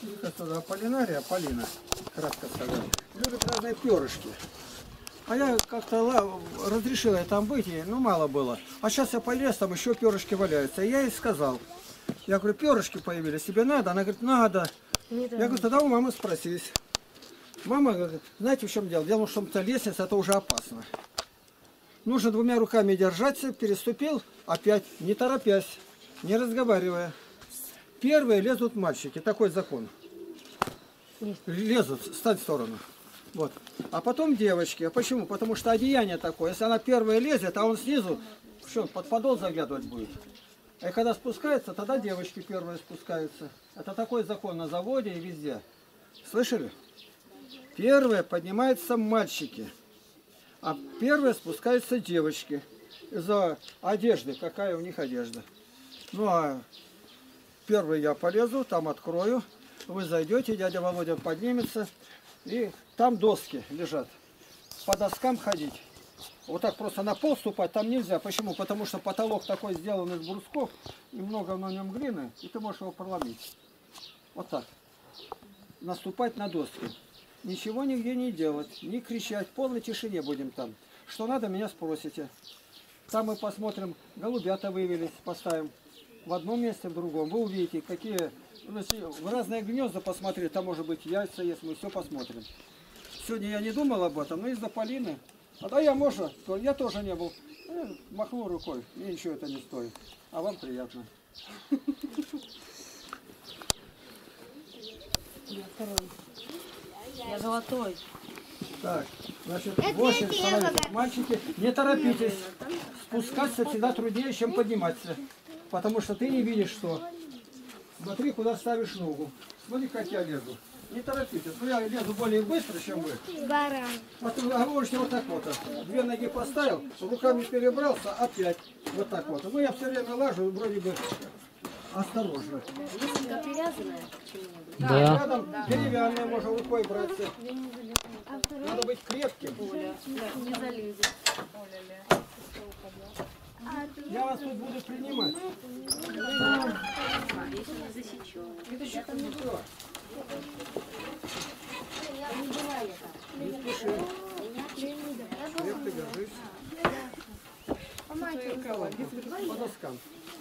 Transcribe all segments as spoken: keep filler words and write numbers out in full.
Это Аполлинария, Полина, кратко сказать. Любят разные перышки. А я как-то разрешила там быть, и, ну мало было. А сейчас я полез, там еще перышки валяются. И я ей сказал, я говорю, перышки появились, тебе надо? Она говорит, надо. Я говорю, тогда у мамы спросись. Мама говорит, знаете, в чем дело? Дело в том, что лестница это уже опасно. Нужно двумя руками держаться, переступил, опять, не торопясь, не разговаривая. Первые лезут мальчики, такой закон. Лезут, стать в сторону. Вот. А потом девочки. А почему? Потому что одеяние такое. Если она первая лезет, а он снизу, что, под подол заглядывать будет. И когда спускается, тогда девочки первые спускаются. Это такой закон на заводе и везде. Слышали? Первые поднимаются мальчики, а первые спускаются девочки. Из-за одежды, какая у них одежда. Ну а первый я полезу, там открою. Вы зайдете, дядя Володя поднимется. И там доски лежат. По доскам ходить. Вот так просто на пол ступать там нельзя. Почему? Потому что потолок такой сделан из брусков. И много на нем глины. И ты можешь его проломить. Вот так. Наступать на доски. Ничего нигде не делать. Не кричать. В полной тишине будем там. Что надо, меня спросите. Там мы посмотрим. Голубята вывелись. Поставим. В одном месте, в другом. Вы увидите, какие... В разные гнезда посмотреть. Там может быть яйца есть. Мы все посмотрим. Сегодня я не думал об этом, но из-за Полины. А да я, можно, я тоже не был. Э, махнул рукой, мне ничего это не стоит. А вам приятно. Я второй. Я золотой. Так, значит, восемь становится. Мальчики, не торопитесь. Спускаться всегда труднее, чем подниматься. Потому что ты не видишь, что. Смотри, куда ставишь ногу. Смотри, как я лезу. Не торопитесь. Я лезу более быстро, чем вы. Баран. Потом, а можете вот так вот. Две ноги поставил, руками перебрался, опять. Вот так вот. Ну, я все время лажу, вроде бы осторожно. Лесенка привязанная? Да. Рядом деревянная, можно рукой браться. Надо быть крепким. Не залезет. Я вас тут буду принимать. Если не засечет. Это не то. Не спеши. Крепко держись. По доскам.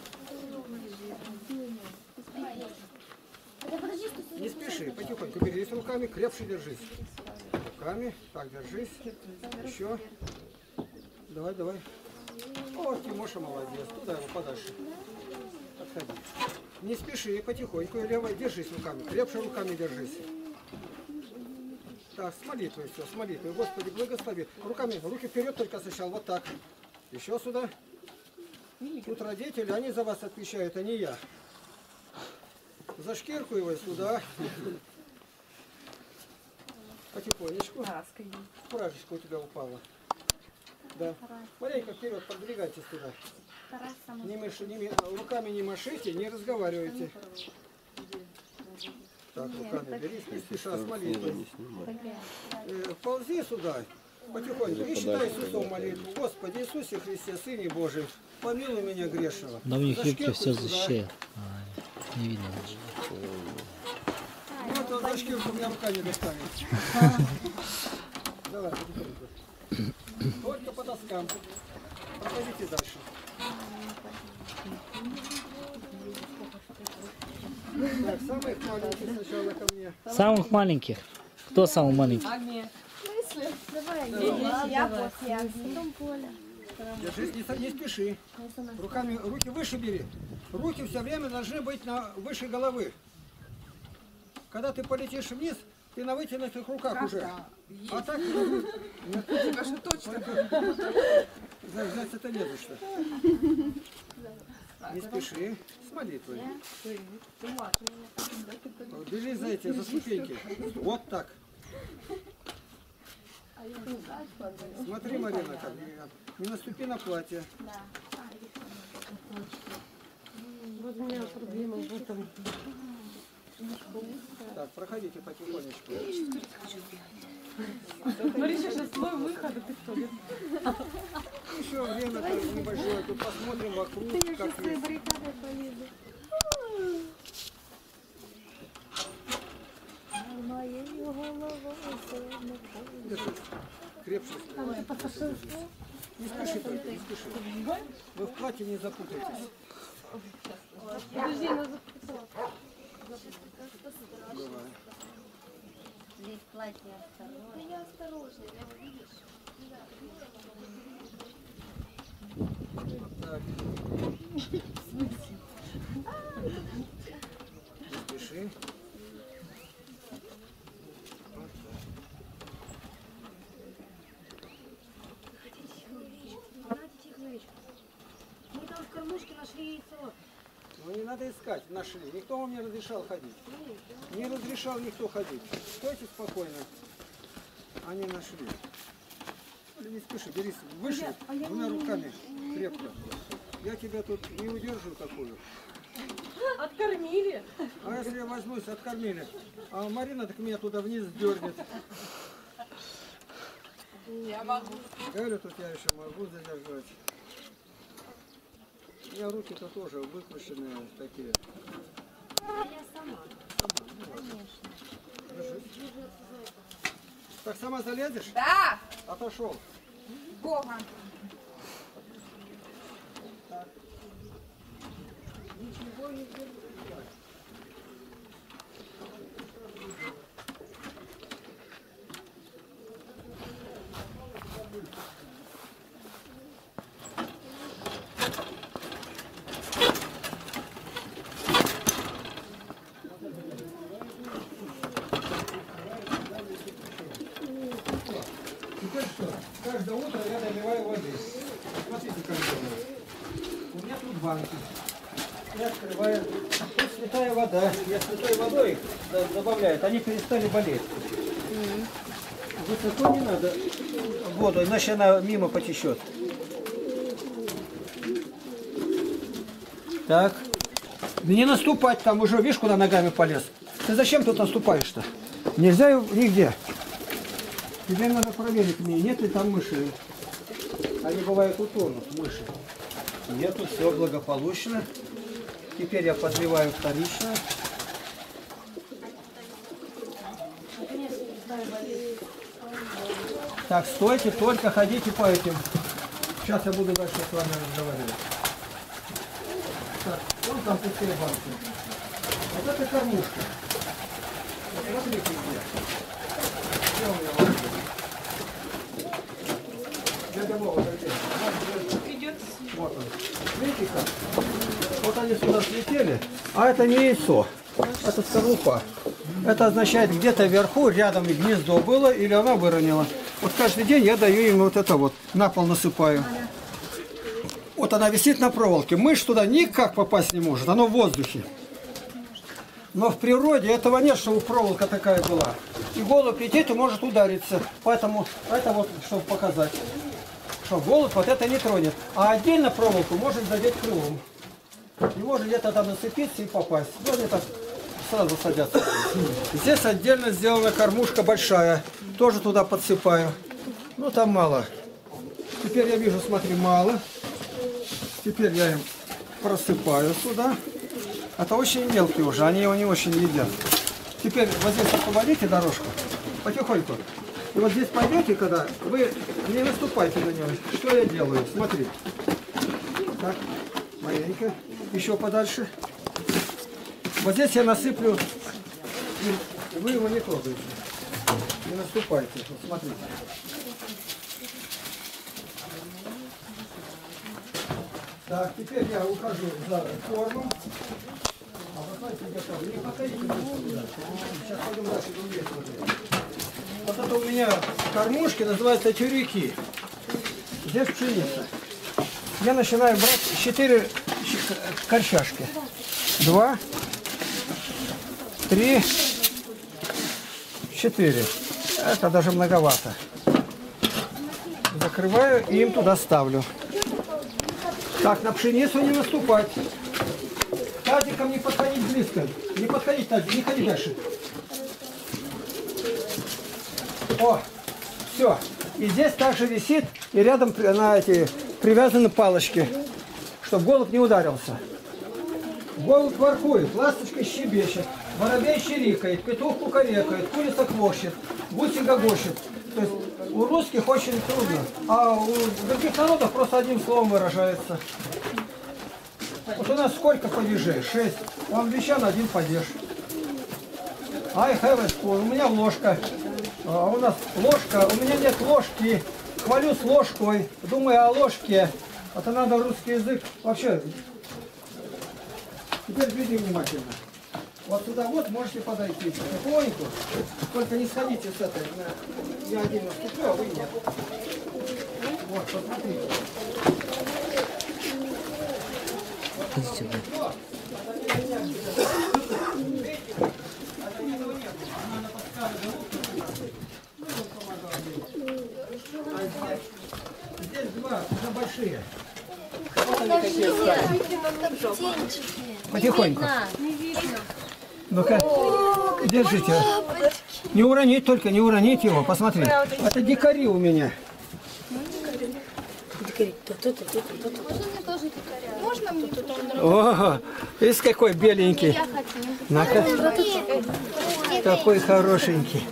Не спеши, потихоньку берись руками, крепше держись. Руками, так, держись. Еще. Давай, давай. О, Тимоша молодец. Туда его подальше. Отходи. Не спеши, потихоньку. Левой держись руками. Крепше руками держись. Так, с молитвой все, с молитвой. Господи, благослови. Руками, руки вперед только сначала. Вот так. Еще сюда. Тут родители, они за вас отвечают, а не я. За шкирку его сюда. Потихонечку. Фуражечка у тебя упала. Да. Смотри-ка вперед, подвигайтесь туда. Не меш... не... Руками не машите, не разговаривайте. Так, руками берись, не спеша, с молитвой. Э, ползи сюда, потихоньку, и считай Иисусом молитву. Господи Иисусе Христе, Сыне Божий, помилуй меня грешного. Да у них За юбки шкирку все сюда. защищает. А, не видно даже. Ну, это за шкирку у меня рука не достанет. Давай, потихоньку. Только по доскам. Проходите дальше. Так, самых маленьких сначала ко мне. Самых маленьких. Кто самый маленький? Агния. Давай. Я после Потом Поля. Держись, не, не спеши. Руками, руки выше бери. Руки все время должны быть на, выше головы. Когда ты полетишь вниз, ты на вытянутых руках уже. А так... Конечно, точно. Взять это не за что. Не спеши. С молитвой. Бери за эти, за ступеньки. Вот так. Смотри, Марина, как не наступи на платье. Вот у меня проблема в этом. Так, проходите потихонечку. Смотри, сейчас твой выход, а ты кто? Еще время небольшое, тут посмотрим вокруг, как есть. Моєю головою сьогодні. Держи. Крепче. Не спеши, только, не спеши. Вы в платье не запутайтесь. Подожди, она запутала. Давай. Здесь платье осторожно. Я осторожно, я видишь. Так. Не спеши. Мы там в кормушке нашли яйцо. Ну не надо искать, нашли. Никто вам не разрешал ходить. Не разрешал никто ходить. Стойте спокойно. Они нашли. Ну, не спеши, бери выше, двумя руками крепко. Я тебя тут не удержу какую. Откормили. А если я возьмусь, откормили. А Марина так меня туда вниз дернет. Я могу. Говорю, тут я еще могу задержать. У меня руки-то тоже выпущенные такие. Я сама. Так сама залезешь? Да. Отошел. Бога. Теперь что? Каждое утро я наливаю воды. Смотрите, как делаю. У меня тут банки. Я открываю. Тут святая вода. Я святой водой их добавляю. Они перестали болеть. Высоко не надо воду, иначе она мимо потечет. Так. Не наступать там уже, видишь, куда ногами полез. Ты зачем тут наступаешь-то? Нельзя нигде. Теперь надо проверить мне, нет ли там мышей. Они бывают утонут, мыши. Нету, все благополучно. Теперь я подливаю вторично. Так, стойте, только ходите по этим. Сейчас я буду дальше с вами разговаривать. Так, вон там пустые банки. Вот это кормушка. Вот смотрите где. Где у меня банки? Дядя Вова, где? Идет. Вот он. Видите как? Вот они сюда слетели, а это не яйцо, это скорлупа. Это означает, где-то вверху рядом гнездо было или она выронила. Вот каждый день я даю им вот это вот, на пол насыпаю. Вот она висит на проволоке. Мышь туда никак попасть не может, оно в воздухе. Но в природе этого нет, чтобы проволока такая была. И голубь летит и может удариться. Поэтому это вот, чтобы показать, что голубь вот это не тронет. А отдельно проволоку может задеть крылом. И может где-то там нацепиться и попасть. Ну, они так сразу садятся. Здесь отдельно сделана кормушка большая. Тоже туда подсыпаю. Ну, там мало. Теперь я вижу, смотри, мало. Теперь я им просыпаю сюда. Это очень мелкие уже, они его не очень едят. Теперь вот здесь освободите дорожку, потихоньку. И вот здесь пойдете, когда вы не наступайте на него. Что я делаю? Смотри. Так, маленько. Еще подальше. Вот здесь я насыплю, и вы его не трогаете. Не наступайте. Вот смотрите. Так, теперь я ухожу за форму. А вы знаете, готовы. Не подходите туда. Сейчас пойдем дальше другие смотреть. Вот это у меня кормушки, называются тюрюки. Здесь пшеница. Я начинаю брать четыре корчашки. Два, три, четыре. Это даже многовато. Закрываю и им туда ставлю. Так, на пшеницу не наступать. Тазиком не подходить близко. Не подходить, тазик, не ходи дальше. О, все. И здесь также висит, и рядом на эти привязаны палочки, чтобы голубь не ударился. Голубь воркует, ласточкой щебечет. воробей чирикает, петух кукарекает, курица квохчет, гуси гогочет. То есть у русских очень трудно, а у других народов просто одним словом выражается. Вот у нас сколько падежей? Шесть. У англичан один падеж. I have a spoon. У меня ложка. А у нас ложка. У меня нет ложки. Хвалюсь ложкой. Думаю о ложке. Это надо русский язык. Вообще. Теперь глядите внимательно. Вот сюда вот можете подойти. Потихоньку. Только не сходите с этой. Я один наступлю, а вы нет. Вот, посмотрите. Идите, да. Здесь два, уже большие. Потихоньку. Ну-ка, держите. Не уронить только, не уронить его. Посмотри. Это дикари у меня. Можно мне? Ого, видишь, какой беленький. Я хочу. На-ка. Какой хорошенький.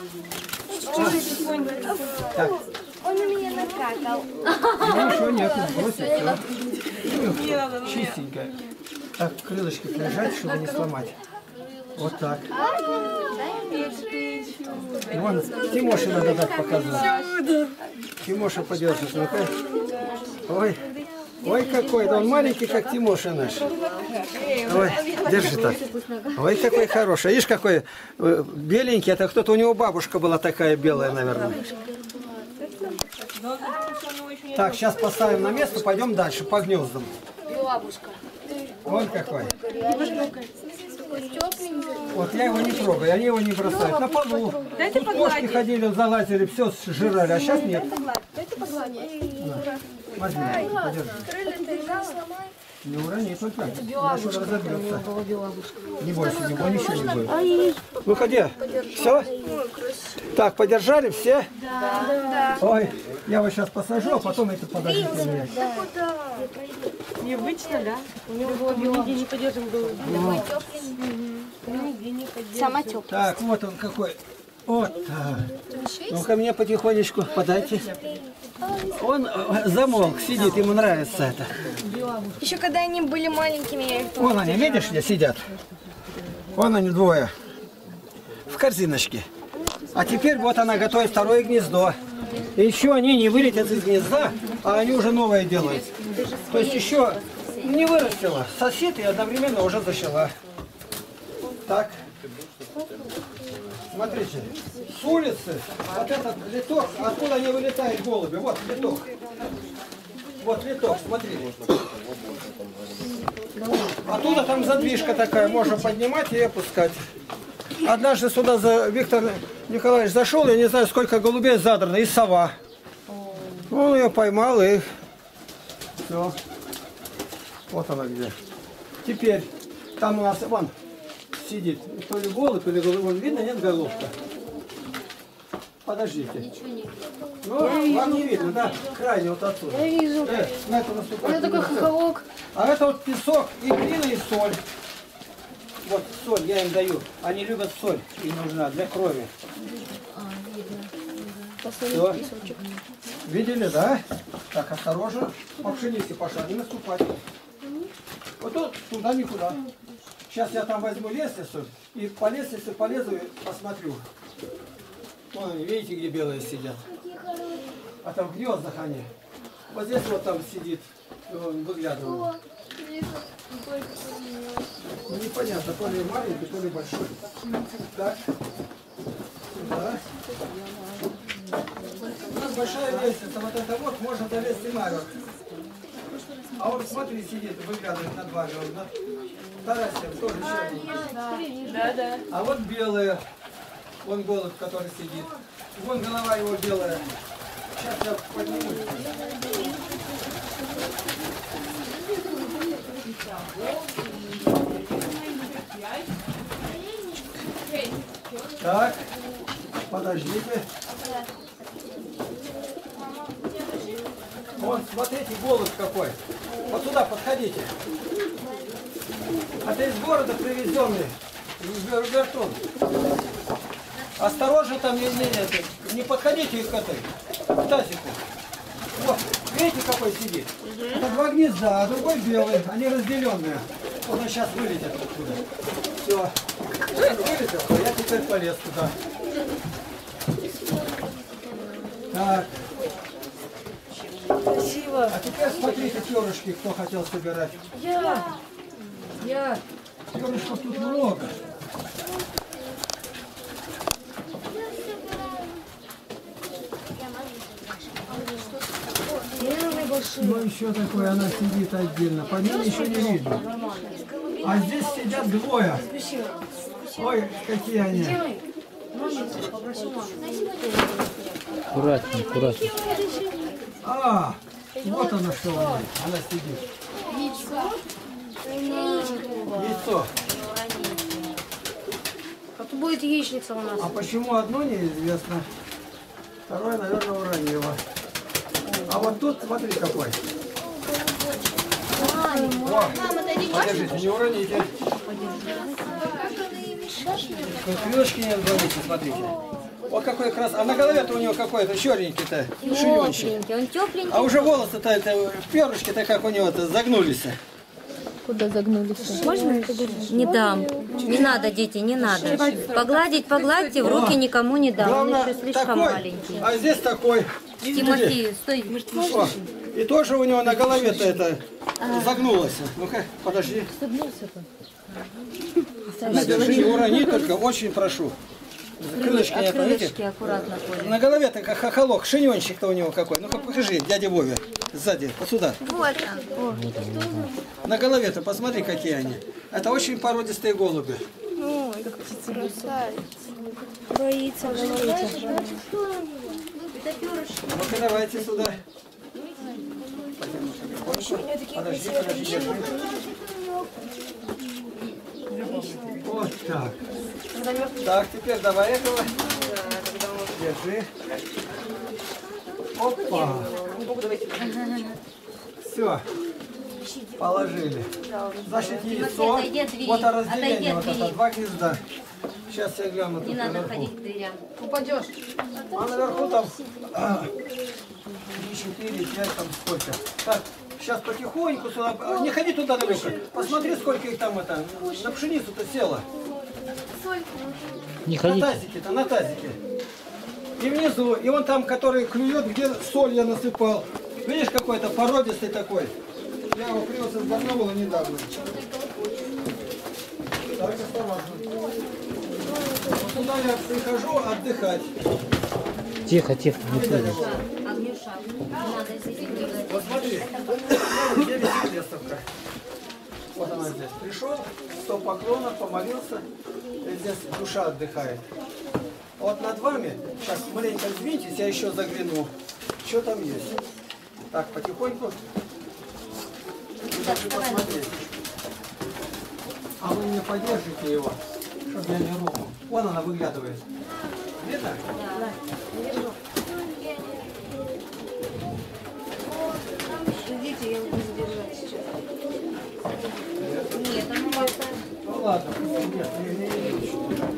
Так. Он у меня накакал. Ничего нет, бросить все. Чистенько. Так, крылышки прижать, чтобы не сломать. Вот так. Вон, Тимоше надо дать показывать. Тимоша подержит, ну-ка. Ой, ой какой, да он маленький, как Тимоша наш. Ой, держи так. Ой, какой хороший. Видишь, какой э, беленький. Это кто-то у него бабушка была такая белая, наверное. Так, сейчас поставим на место, пойдем дальше, по гнездам. Бабушка. Вон какой. Вот я его не трогаю, они его не бросают. На полу. Тут кошки ходили, залазили, все сжирали, а сейчас нет. Дайте погладить. Возьми, подержи. Не урони, только. Иначе разобьется. Не бойся, не бойся, ничего не будет. Ну ходи. Все? Так, подержали все? Да. Ой, я его сейчас посажу, а потом это подождите меня. Необычно, да? У него было нигде не подержим было. Нигде не подержим. Сама теплая. Так, вот он какой. Вот так. Ну-ка мне потихонечку подайте. Он э, замолк, сидит, ему нравится это. Еще когда они были маленькими, я их Вон они, видишь, где сидят? Вон они двое. В корзиночке. А теперь вот она готовит второе гнездо. И еще они не вылетят из гнезда, а они уже новое делают. То есть еще не вырастила. Сосед и одновременно уже зачала. Так. Смотрите. С улицы вот этот литок, откуда они вылетают голуби. Вот литок. Вот литок, смотри. Оттуда там задвижка такая, можно поднимать и опускать. Однажды сюда за Виктор Николаевич зашел, я не знаю, сколько голубей задрано, и сова. Он ее поймал и все. Вот она где. Теперь там у нас вон сидит, то ли голубь, то ли голубь. Вон видно, нет головка? Подождите. Ну, вам не видно, да? Крайне вот отсюда. Я вижу. Э, на это наступать. Это такой не надо. хохолок. А это вот песок и глина, и соль. Вот соль я им даю. Они любят соль, им нужна для крови. Все. Видели, да? Так, осторожно. По пшенице пошла, не наступать. Вот тут, туда, никуда. Сейчас я там возьму лестницу и по лестнице полезу и посмотрю. Вон они, видите, где белые сидят? А там в гнездах они. Вот здесь вот там сидит, он выглядывает. Ну, непонятно, то ли маленький, то ли большой. Так. Сюда. У нас большая лестница, вот это вот, можно долезть и наверх. А вот смотри, сидит, выглядывает над вами. Он над Тарасием тоже черный. Да, да. А вот белые. Вон голубь, который сидит. Вон голова его белая. Сейчас я подниму. Так, подождите. Вон, смотрите, голубь какой. Вот сюда подходите. Это из города привезенный. Вер- Вертун. Осторожно там, не, не, не, не подходите к этой, к тазику. Вот, видите, какой сидит? Это два гнезда, а другой белый, они разделенные. Вот он сейчас вылетит оттуда. Все. Он вылетел, а я теперь полез туда. Так. Спасибо. А теперь смотрите, перышки, кто хотел собирать. Я. Я. Перышков тут много. Ну еще такое, она сидит отдельно. По ней еще не видно. А здесь сидят двое. Ой, какие они. Аккуратнее, аккуратнее. А, вот она что у нее. Она сидит. Яйцо. А то будет яичница у нас. А почему одно неизвестно? Второе, наверное, уронило. А вот тут, смотри, какой. О, подержите, не уроните. Крылышки не отгоните, смотрите. Вот какой как раз. А на голове-то у него какой-то черненький-то, ширенький. Он тепленький. А уже волосы-то, это, перышки-то как у него-то загнулись. Куда загнулись? Можно? Не дам. Не надо, дети, не надо. Погладить, погладьте, в руки никому не дам. Он Главное, еще слишком такой, маленький. а здесь такой. Тимофей, стой. О, и тоже у него на голове-то это загнулось. Ну-ка, подожди. Держи, не урони только, очень прошу. Крылышки не отводите. Крылышки аккуратно ходят. На голове-то как хохолок, шиньончик-то у него какой. Ну-ка покажи, дядя Вове, сзади, вот сюда. Вот он. На голове-то посмотри, какие они. Это очень породистые голуби. Боится говорить. Ну-ка давайте сюда. Подожди, подожди, держи. Вот так. Так, теперь давай этого. Держи. Опа. Все. Положили. Значит, яйцо. отойди от двери. Вот Отойди разделение, от вот это, двери. два гнезда. Сейчас я гляну Не тут надо наверху. ходить к дверям. Упадешь. А наверху там а, три, четыре, пять, там сколько. Так, сейчас потихоньку сюда. а, Не ходи туда далеко. Посмотри, сколько их там это. На пшеницу-то село. Не На ходите. тазике-то, на тазике. И внизу, и он там, который клюет, где соль я насыпал. Видишь, какой-то породистый такой. Я его привез из Барнаула недавно. Так, осторожно. Вот сюда я прихожу отдыхать. Тихо, тихо, не Дядя трогай. Вова. Агнюша, не надо здесь убегать. Вот смотри, где висит лестовка. Вот она здесь. Пришел, сто поклонов, помолился, и здесь душа отдыхает. Вот над вами, сейчас маленько сдвиньтесь, я еще загляну, что там есть. Так, потихоньку. Вы должны посмотреть. А вы мне поддержите его, чтобы я не рухнул. Вон она выглядывает. Видно? Ждите, я буду задержать сейчас. Нет, он у вас... Ну ладно, нет, не, не, не, не.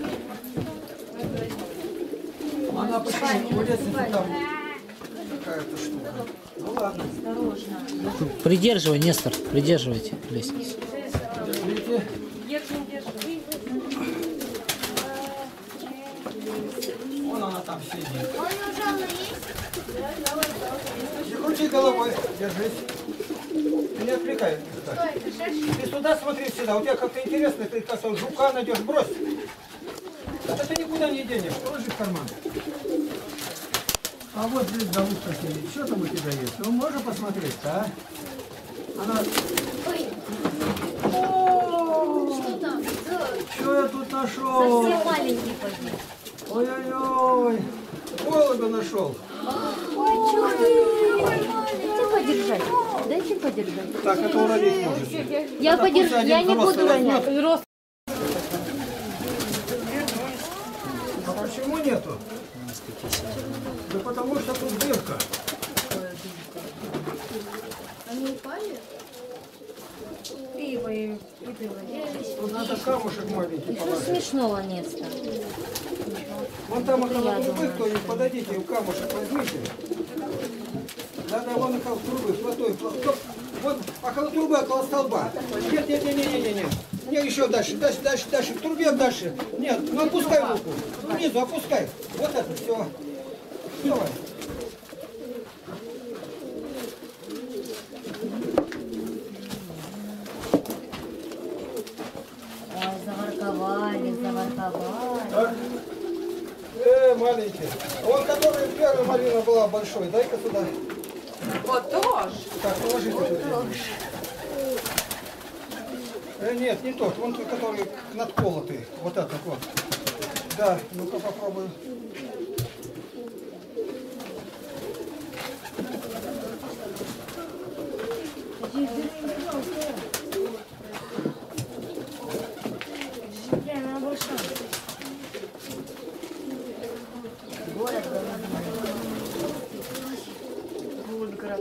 Она почему улица там какая-то штука. Ну ладно. Придерживай, Нестор, придерживайте лестницу. Видите? Держим, держим. Вон она там сидит. Не крути головой, держись. Не отвлекай. Ты сюда смотри всегда. У тебя как-то интересно, ты как-то жука найдешь, брось. Это ты никуда не денешь, положи в карман. А вот здесь голубка сидит. Что там у тебя есть? Ну, можно посмотреть, а? Она... Что там? Что я тут нашел? Совсем маленький пойди. Ой-ой-ой. Голубя нашел. Дайте подержать. Дайте подержать. Так, это уронить можете. Я Это подержу, пусть я один не взрослый буду ронять. возьмет. А почему нету? Да потому что тут дырка. Они упали? хлеба и выпила. Тут надо камушек маленький Что положить. смешного нет-то? Вон там около трубы кто-нибудь подойдите, камушек возьмите. Да-да, вон около трубы, плотой, плотой. Вот около трубы, около столба. Нет, нет, нет, нет, нет, нет. Не, еще дальше, дальше, дальше, дальше, к трубе дальше. Нет, ну опускай руку. Внизу опускай. Вот это все. Давай. Ой, заворковали, заворковали. Так. Э, маленький. Он, который первая малина была большой, дай-ка сюда. Вот тоже. Так, положи туда. Э, нет, не тот, вон тот, который надколотый. Вот этот вот. Да, ну-ка попробуем. Она большая. Волгоград.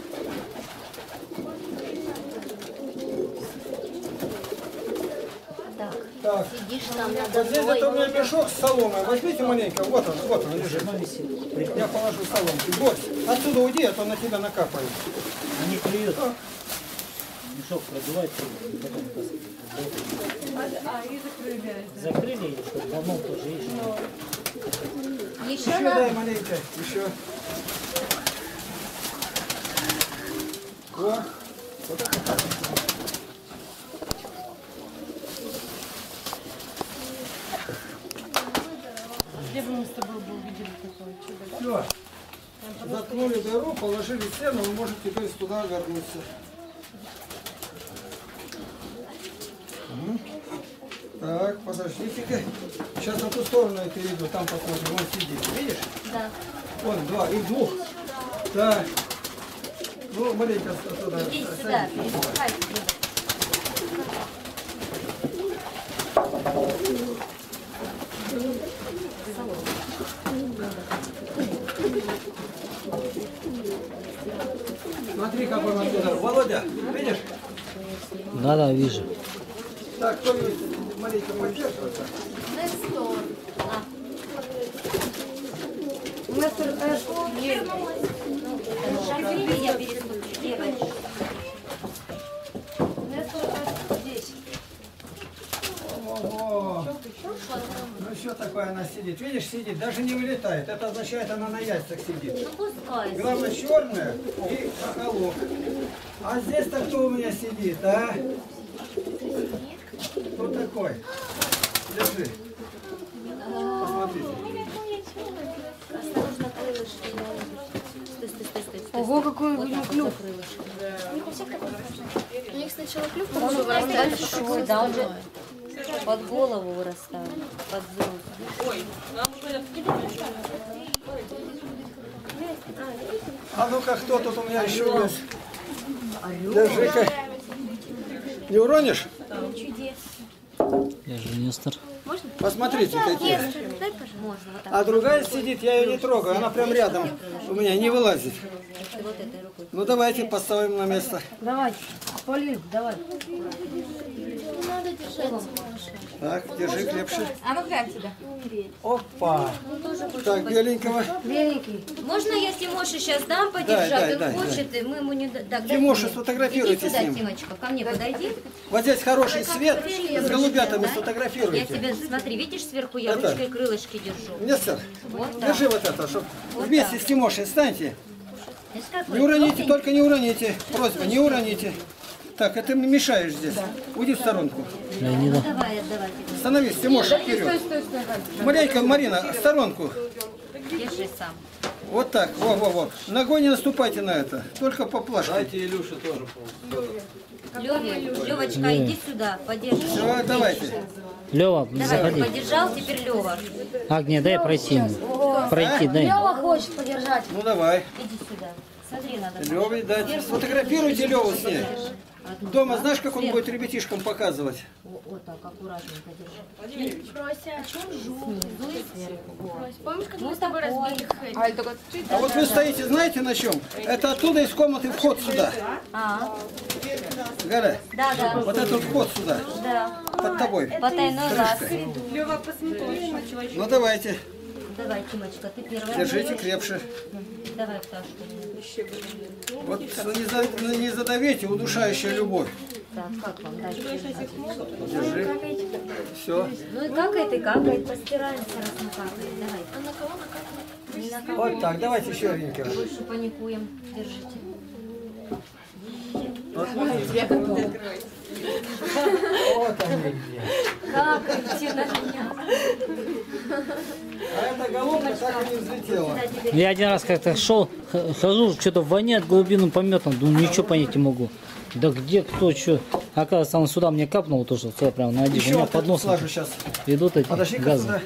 Так, Так. сидишь там на Вот здесь это у меня мешок с соломой. Возьмите маленько. Вот он, вот он лежит. Я положу соломки. Вот. Отсюда уйди, а то на тебя накапает. Они клюют. Мешок продувать, потом А, и закрыли. закрыли ее, чтобы давно тоже есть. Еще Еще надо. дай маленько. Еще. О. Где бы мы с тобой бы увидели такое чудо? Все. Заткнули дыру, положили стену, вы можете теперь туда вернуться. Угу. Так, подождите-ка. Сейчас на ту сторону я перейду, там посмотрим. Вон сидит, видишь? Да. Вон, два, и двух. Так. Ну, маленько туда. Иди сюда, пересыхайте. Смотри, какой он оттуда. Володя, видишь? Да, да, вижу. Так, кто видит? Маленько поддерживается. Нестор. А, Нестор, э, есть. шагни, я переступлю. Девочка. Нестор, э, здесь. Ого. Ну что такое она сидит? Видишь, сидит, даже не вылетает. Это означает, она на яйцах сидит. Ну пускай. Главное черная и хохолок. А здесь-то кто у меня сидит, а? Кто такой? Держи. Посмотрите. Осторожно, крылышки. Стой, стой, стой, стой. стой. Ого, какой Вот у него так клюв. вот за крылышки. У них сначала клюв, Он потом большой, да, он же под голову вырастает, под взрослый. А ну-ка, кто тут у меня еще есть? Держи-ка. Не уронишь? Я же Нестор. Посмотрите, какие. Дай, пожалуйста. Можно вот так. А другая сидит, я ее не трогаю. Она прям рядом у меня не вылазит. Вот этой рукой. Ну давайте поставим на место. Давай, Полин, давай. не надо держаться. Так, держи крепче. А ну глянь сюда. Опа. Так, беленького. Беленький. Можно я Тимоше сейчас дам подержать? дай, Он дай, хочет, и мы ему не дадим. Так, дай Тимоша, мне. сфотографируйте Иди с сюда, ним. Тимочка, ко мне подойди. Вот здесь хороший свет. С голубятами Я сфотографируйте. тебе, смотри, видишь, сверху я Это. ручкой крылышки держу. Нестор, Вот так. держи вот это, чтобы вместе с Тимошей встаньте. Видишь, какой? Не уроните, Желтенький. только не уроните. Просьба, не уроните. Так, а ты мне мешаешь здесь. Уйди в сторонку. Леонида. Давай, отдавай тебе. Становись, Тимоша, вперед. Стой, стой, стой. Маленька, Марина, в сторонку. Держи сам. Вот так, во-во-во. Ногой не наступайте на это, только по плашке. Дайте Илюше тоже. Лёве, Лёвочка, иди сюда, подержи. Все, давайте. Лева, Давай, заходи. подержал, теперь Лёва. Агния, дай пройти. Пройти, дай. Лёва хочет подержать. Ну давай. Иди сюда. Смотри, надо. Лёве дайте. Сфотографируйте Леву с ней. Дома знаешь, как он будет ребятишкам показывать? Вот, вот так, аккуратненько держи. Прося. Снизу и сверху. Помнишь, как Ну, мы с тобой такой. разбили Хэдди? А, это только чуть. А вот вы стоите, знаете на чем? Это оттуда из комнаты вход сюда. А, Галя, да, да, вот этот вход сюда, да. под тобой. Потайной лаз. Лева, посмотри, человек. Ну давайте, Давай, Тимочка, ты первая. держите крепше. Давай пташку. Вот не, за- не задавите, удушающая любовь. Так, как вам дальше? Держи. Все. Ну и какает, и какает. Постираемся, раз мы какает. Давай. А на кого накатывать? Не на кого. Вот так, давайте еще ринкера. Больше паникуем. Держите. Вот, вот они где. Какайте на меня. А эта головка так и не взлетела. Да, теперь Я один раз как-то шел, х- хожу, что-то воняет голубиным пометом, думаю, ничего понять не могу. Да где, кто, что? Оказывается, он сюда мне капнул тоже, все прямо на один. У Еще меня вот под эту носом слажу сейчас. идут эти Подожди-ка газы. сюда.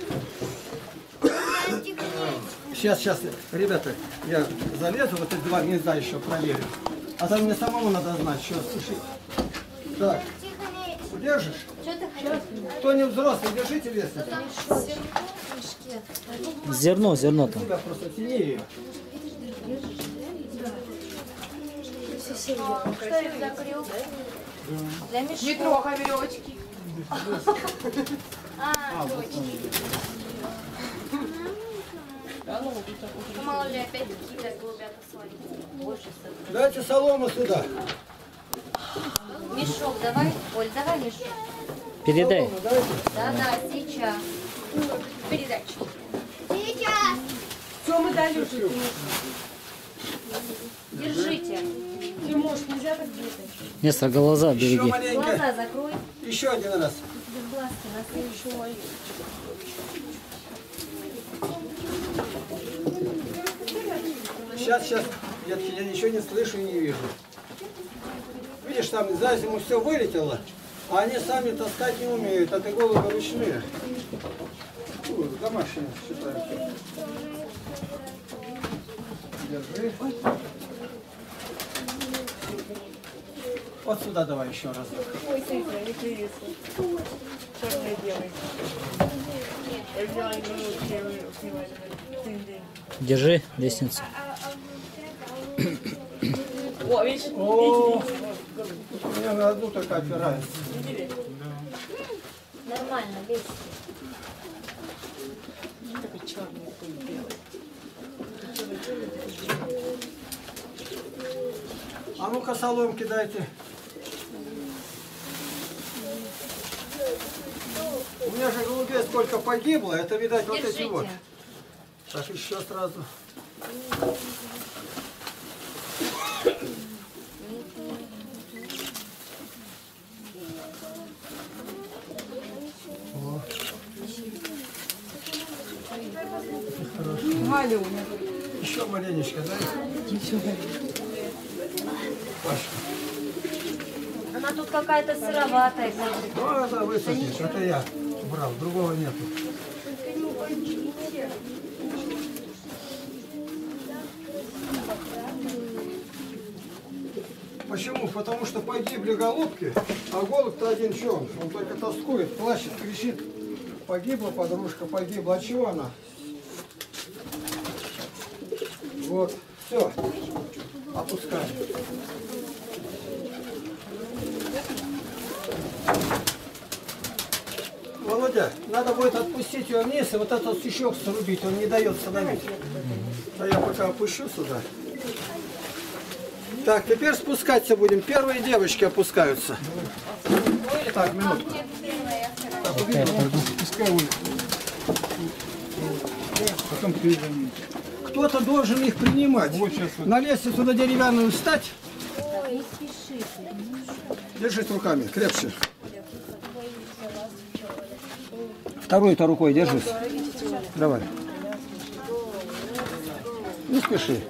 Сейчас, сейчас, ребята, я залезу, вот эти два гнезда еще проверю. А там мне самому надо знать, что, слушай. Так, держишь? Что ты хотел? Кто не взрослый, держите лестницу. Зерно, зерно там. Тебя просто тяни ее. что их закрыл? Для Не мешков. трогай веревочки. А, точно. Мало ли опять какие-то голубята свои. Дайте солому сюда. Мешок давай. Оль, давай мешок. Передай. Солому дайте. Да-да, сейчас. Передачи. Все, мы дали уже. Держите. Тимош, нельзя так делать. Нестор, глаза Еще береги. маленько. Глаза закрой. Еще один раз. Глазки насыпь. Сейчас, сейчас. Детки, я ничего не слышу и не вижу. Видишь, там за зиму все вылетело, а они сами таскать не умеют. Это голуби ручные. Фу, домашние считаются. Держи. Вот сюда давай еще раз. Ой, смотри, не привезли. Что мне делать? Держи лестницу. О, видишь? О, у меня на одну только опирается. Нормально, весь. А ну-ка соломки дайте. У меня же голубей сколько погибло, это, видать, вот эти вот. Так, еще сразу. О. Галя, Еще маленечко, да? Пашка. Она тут какая-то сыроватая. Ну, это высохнет, это я брал, другого нету. Почему? Потому что погибли голубки, а голубь-то один что он? Он только тоскует, плачет, кричит. Погибла подружка, погибла. А чего она? Вот, все. Опускаем. Володя, надо будет отпустить ее вниз и вот этот сучок срубить, он не дает становить. А я пока опущу сюда. Так, теперь спускаться будем. Первые девочки опускаются. Так, минутку. Пускай улетит. Кто-то должен их принимать. На лестницу на деревянную встать. Держись руками, крепче. Второй-то рукой держись. Давай. Не спеши.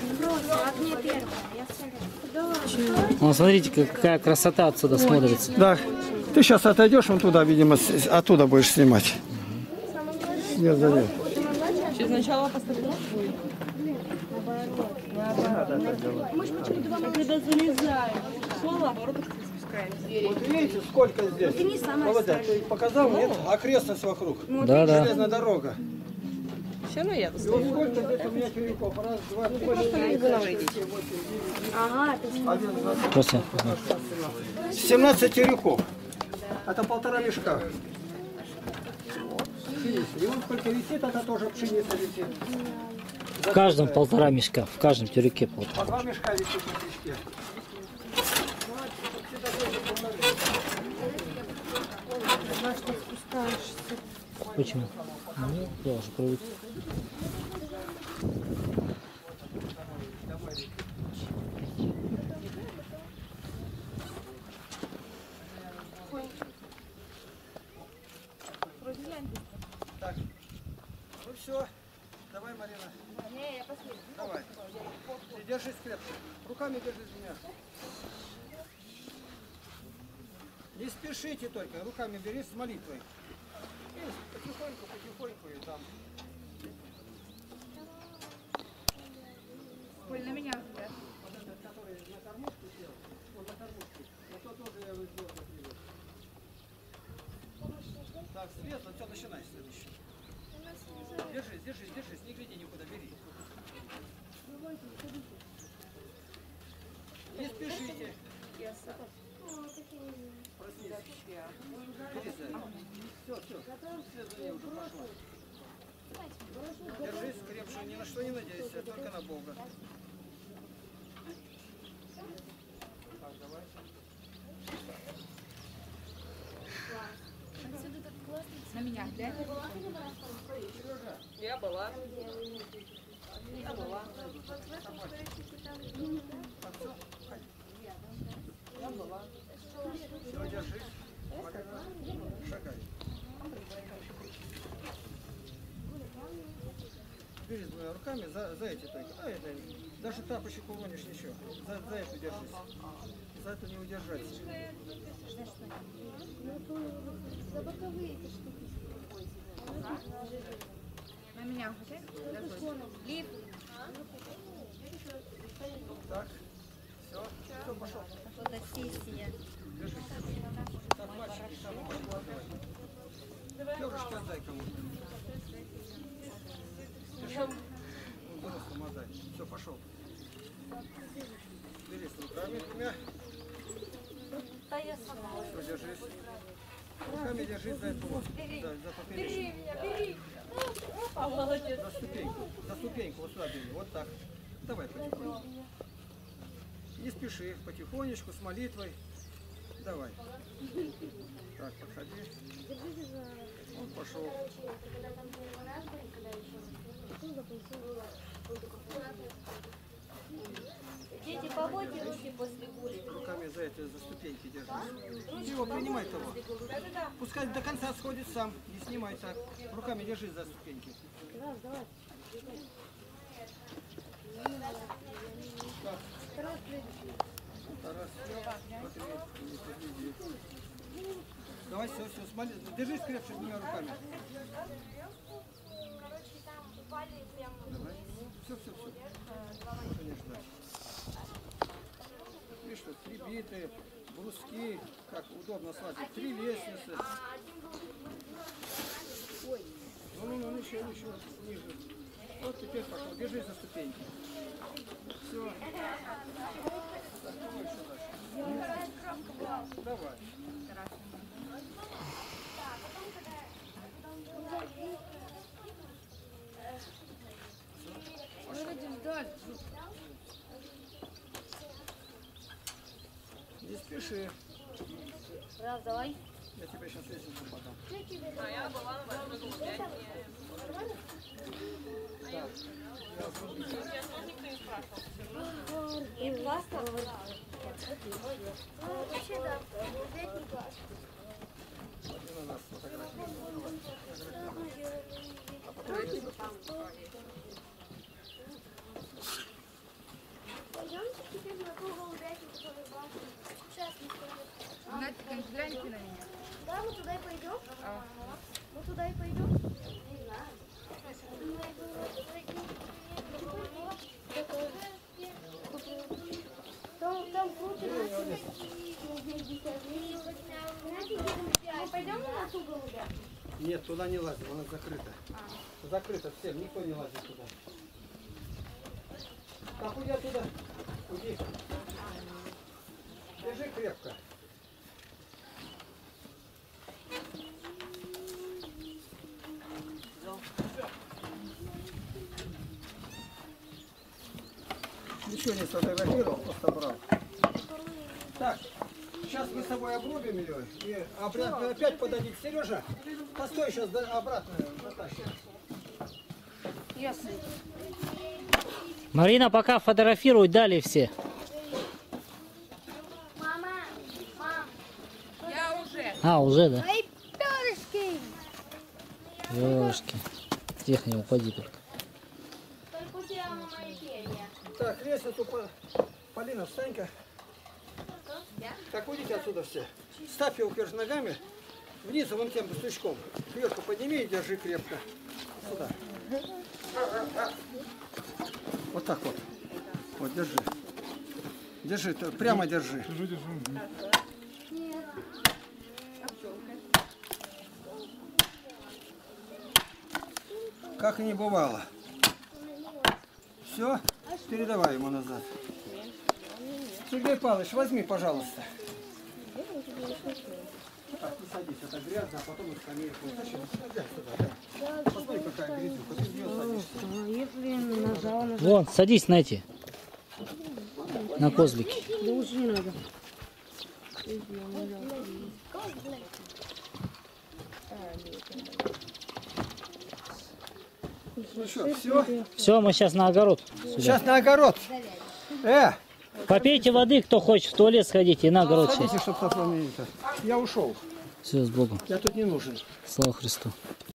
Вон, смотрите, какая красота отсюда смотрится. Да. Ты сейчас отойдешь, вон туда, видимо, с- оттуда будешь снимать. Нет, да, нет. Сейчас сначала поставлю. Когда залезаем, шел, наоборот, спускаемся. Вот видите, сколько здесь? Володя, ты показал, нет? Окрестность вокруг. Да, да. Железная дорога. Все равно я И вот достаю. сколько здесь у меня червяков? Раз, два, три, Просто четыре, не пять, вынавливайте. шесть, семь, восемь, девять, Ага, ты один, два, три, Просто. семнадцать червяков. Это полтора мешка. Пшеницы. И он сколько висит, это тоже пшеница висит. В каждом полтора мешка, в каждом тюрюке полтора. По два мешка висит на мешке. Почему? Ну, я уже привык. Так. Ну все. Давай, Марина. Не, я последний. Давай. Ты держись крепко. Руками держись меня. Не спешите только. Руками берись с молитвой. И потихоньку, потихоньку и там. Коль, на меня взгляд. Вот этот, который на кормушку сел, он на кормушке. Вот тот тоже я его сделал. Так, светло, все, начинай следующий. Держись, держись, держись, не гляди никуда, бери. Не спешите. Проснись. Бери, Зая. Все, все. Вслед за ней уже пошла. Держись крепше, ни на что не надейся, только на Бога. Так, давай. На меня глянь. Я была. Я была. Я была. Все, держись. Шагай. Бери двумя руками за, за эти только. А, это, даже тапочек уронишь, ничего. За, за эту держись. За эту не удержаться. На меня хватай. Лив. Так. Все. Все, пошел. Фотосессия. Держись. Так, мальчики, сам давай. Перышки отдай кому-то. Держи. Ну, взрослому отдай. Все, пошел. Бери с руками двумя. Да я сама. Все, держись. Руками держись за эту вот. За, за поперечную. За ступеньку. За ступеньку вот сюда бери. Вот так. Давай потихоньку. Не спеши. Потихонечку, с молитвой. Давай. Так, подходи. Он пошел. Дети, помойте руки после гули. Руками за эти, за ступеньки держись. Его принимай того. Пускай до конца сходит сам. Не снимай так. Руками держись за ступеньки. Так. Раз, смотри, не подведи. Давай, все, все, смотри. Держись крепче двумя руками. Давай. Все, все, все. Конечно. Видишь, что три биты, бруски, как удобно слазить. Три лестницы. Ну, ну, ну, еще, еще ниже. Вот теперь пошел. Держись за ступеньки. Все. Так, давай еще дальше. Давай. Не спеши. Раз, давай. Я тебе сейчас лестницу подам. А я была на восьмой пять. И классно. Вообще, да, гулять не классно. Один у нас фотография. Пойдемте теперь на ту голубятню, которая башня. Сейчас мы пойдем. Надь, гляньте на меня. Да, мы туда и пойдем? А. Мы туда и пойдем? Не знаю. Там, там круче. Мы пойдем на ту голубятню? Нет, туда не лазим, она закрыта. закрыто всем, никто не лазит туда. Так, уйди оттуда. Уйди. Держи крепко. Ничего не сфотографировал, просто брал. Так, сейчас мы с тобой обрубим ее и обратно опять подадите. Сережа, постой, сейчас обратно затащим. Ясно. Марина, пока фотографируй, далее все. Мама, мам, Я уже. А, уже, да? мои перышки. Ёшки. Тихо, не упади только. Только у тебя мои перья. Так, лестницу, по- Полина, встань-ка. Так, уйдите отсюда все. Ставь его вверх ногами, вниз, вон тем стучком. Кверху подними и держи крепко. Сюда. Вот так вот. Вот, держи. Держи, ты прямо держи. Держи, держи. Как и не бывало. Все, передавай ему назад. Сергей Павлович, возьми, пожалуйста. Так, не садись, это грязно, а потом и скамейку. Зачем? Садись сюда, да. Посмотри, какая грязюка, ты в нее садишься. Если нажала на... Вон, садись на эти. На козлики. Да лучше не надо. Ну что, все? Все, мы сейчас на огород. Сюда. Сейчас на огород. Э, Попейте воды, кто хочет, в туалет сходите и на огород. садитесь, чтобы это. Я ушел. Все, с Богом. Я тут не нужен. Слава Христу.